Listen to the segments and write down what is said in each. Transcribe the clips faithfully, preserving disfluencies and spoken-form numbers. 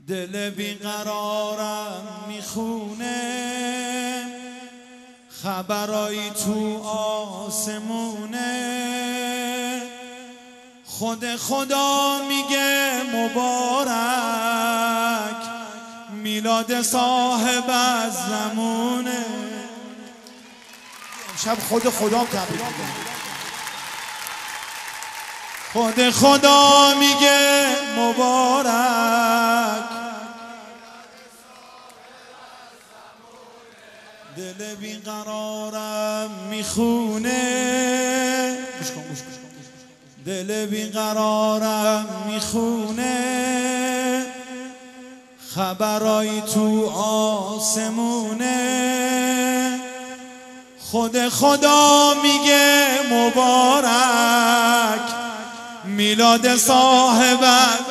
دل بیقرارم میخونه، خبرایی تو آسمونه. خود خدا میگه مبارک، میلاد صاحب از زمونه. امشب خود خدا تبریک میگه. خود خدا میگه مبارک، دل بیقرارم میخونه، دل بیقرارم میخونه. خبرایی تو آسمونه. خود خدا میگه مبارک، میلاد صاحب.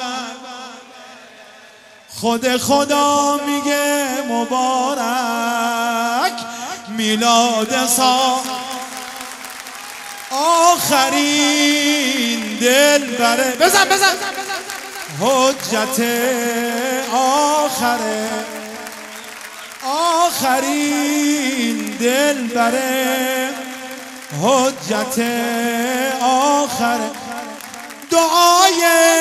خود خدا میگه مبارک، میلاد صاحب. آخرین دل بره بزن بزن حجت آخره، آخرین دل بره حجت آخره. دعای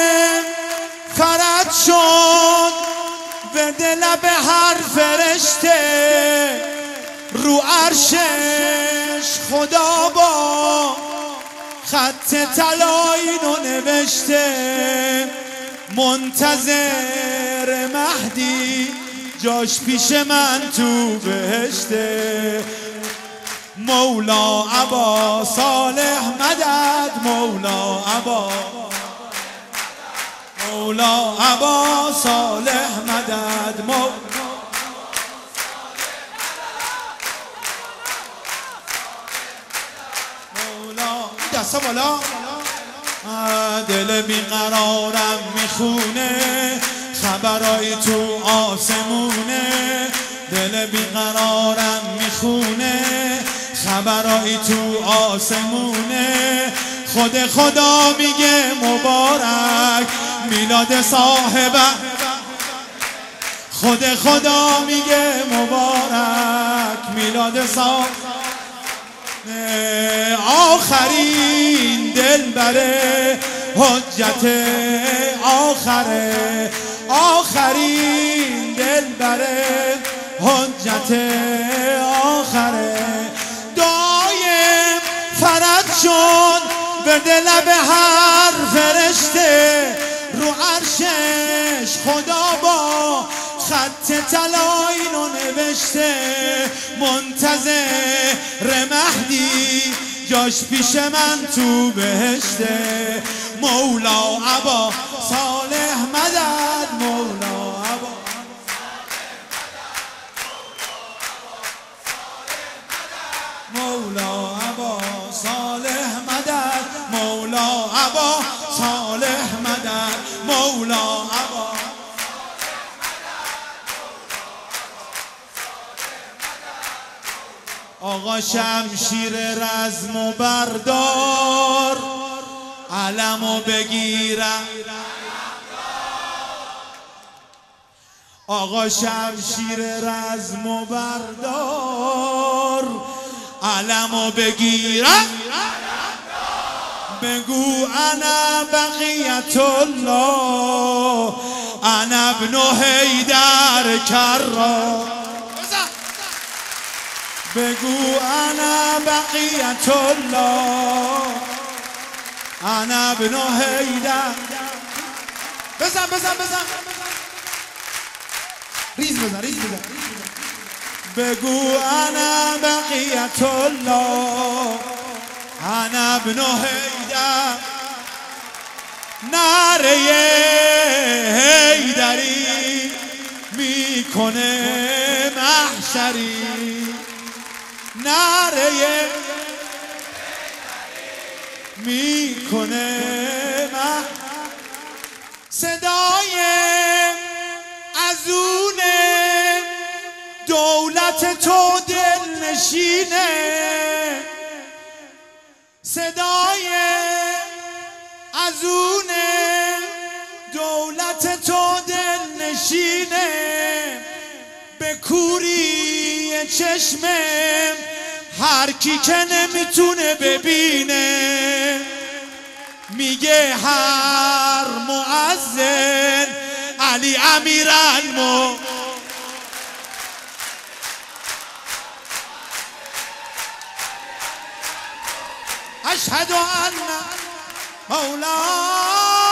فرج شد به دل به هر فرشته، رو عرشش خدا با خط طلایی رو نوشته. منتظر مهدی جاش پیش من تو بهشته. مولا ابا صالح مدد، مولا ابا، مولا ابا صالح مدد، مولا دستا بالا. دل بیقرارم میخونه، خبرایی تو آسمونه. دل بیقرارم میخونه، خبرایی تو آسمونه. خود خدا میگه مبارک، میلاد صاحب. خود خدا میگه مبارک، میلاد صاحب. آخرین دل بره حجت آخره، آخرین دل بره حجت آخره. دایم فرج شد به دل به هر فرشته، رو عرشش خدا با خط طلایی رو نوشته. منتظر مهدی جاش پیش من تو بهشته. مولا ابا صالح مدد، مولا ابا، مولا ابا صالح مدد، مولا ابا صالح مدد، مولا ابا. آقا شمشیر رزم و بردار، علمو بگیرم. آقا شمشیر رزم و بردار، علمو بگیرم. بگو انا بقیت الله، انا ابن حیدر کرار. بگو انا بقیت الله، انا ابن حیدر. بزن بزن بزن ریز بزن ریز بزن. بگو انا بقیت الله، انا ابن حیدر. نعره حیدری میکنه محشری، نعره میکنه مح. صدای ازونه دولت تو دل نشینه، صدای ازونه دولت تو دل نشینه به کوری چشمه هر کی که نمیتونه ببینه میگه هر مؤذن علی امیرالمو اشهد ان مولانا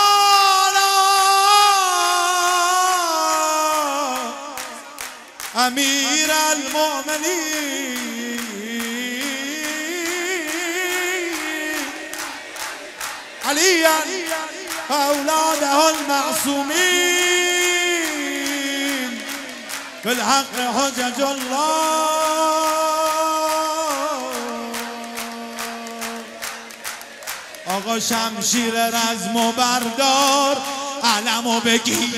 امیر المؤمنین علی اولاده المعصومین بالحق حجج الله. آقا شمشیر رزم و بردار علمو بگیر،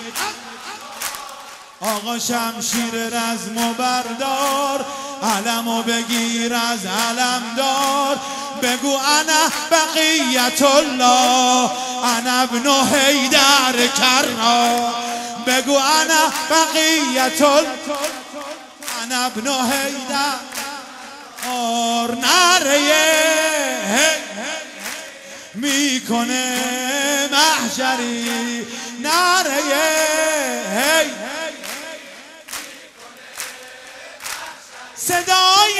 آقا شمشیر رزم و بردار علمو بگیر از علمدار بگو انا بقیت الله انا ابن حیدر کرا بگو انا بقیت الله انا ابن حیدر اور نره میکنه محشری نره صدای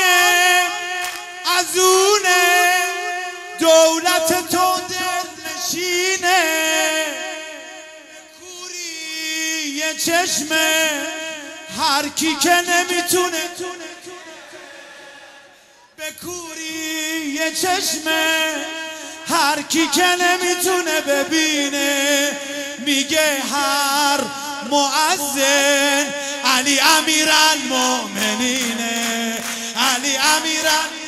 ازونه دولت تو دل نشینه کوری چشمه هر کی که نمیتونه به کوری چشمه هر کی که نمیتونه ببینه میگه هر مؤذن علی امیرالمؤمنینه علی امیرالمؤمنین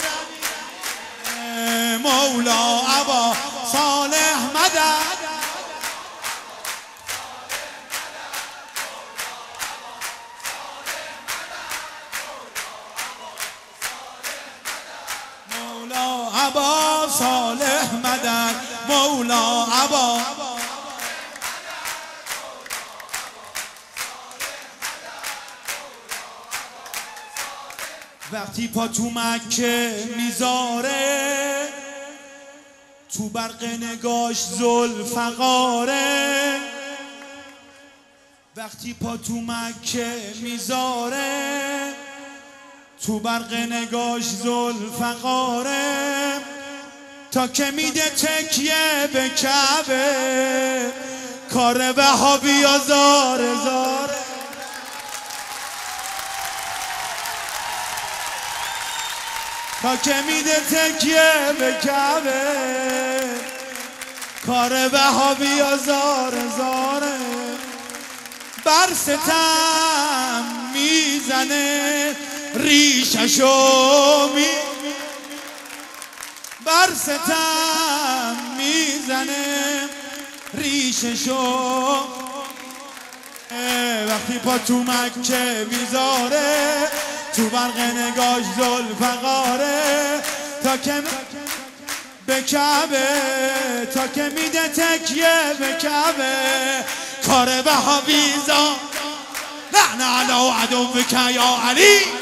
مولا ابا صالح مدد مولا ابا صالح مدد مولا ابا وقتی پا تو مکه میذاره تو برق نگاش ذوالفقاره وقتی پا تو مکه میذاره تو برق نگاش ذوالفقاره تا که میده تکیه به کعبه کار وهابی زاره زاره تا که میده تکیه به کعبه کار وهابی زاره زاره بر ستم میزنه ریششو می بر ستم میزنه ریششو وقتی پا تو مکه میذاره تو برق نگاش ذوالفقاره تا که به کعبه تا که میده تکیه به کعبه کار وهابی زا لعنه علی عدوک یا علی